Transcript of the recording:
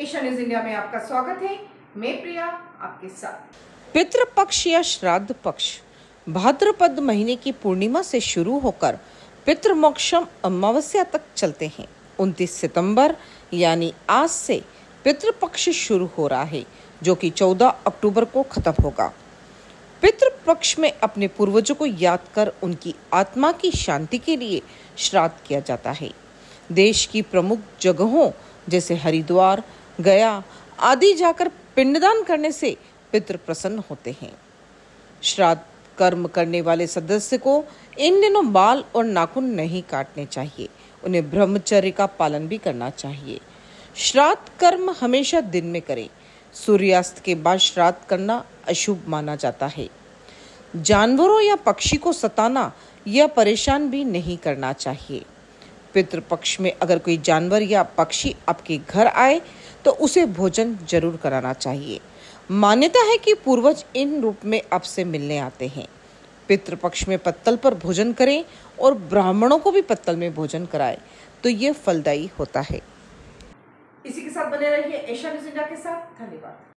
Asia news India में आपका स्वागत है। मैं प्रिया आपके साथ। पितृपक्ष या श्राद्ध पक्ष भाद्रपद महीने की पूर्णिमा से शुरू होकर पितृमोक्षम अमावस्या तक चलते हैं। 29 सितंबर यानी आज से पितृपक्ष शुरू हो रहा है, जो कि 14 अक्टूबर को खत्म होगा। पितृपक्ष में अपने पूर्वजों को याद कर उनकी आत्मा की शांति के लिए श्राद्ध किया जाता है। देश की प्रमुख जगहों जैसे हरिद्वार, गया आदि जाकर पिंडदान करने से पितृ प्रसन्न होते हैं। श्राद्ध कर्म करने वाले सदस्य को इन दिनों बाल और नाखून नहीं काटने चाहिए। उन्हें ब्रह्मचर्य का पालन भी करना चाहिए। श्राद्ध कर्म हमेशा दिन में करें। सूर्यास्त के बाद श्राद्ध करना अशुभ माना जाता है। जानवरों या पक्षी को सताना या परेशान भी नहीं करना चाहिए। पितृपक्ष में अगर कोई जानवर या पक्षी आपके घर आए तो उसे भोजन जरूर कराना चाहिए। मान्यता है कि पूर्वज इन रूप में आपसे मिलने आते हैं। पितृपक्ष में पत्तल पर भोजन करें और ब्राह्मणों को भी पत्तल में भोजन कराएं तो ये फलदायी होता है। इसी के साथ बने रहिए एशिया न्यूज इंडिया के साथ। धन्यवाद।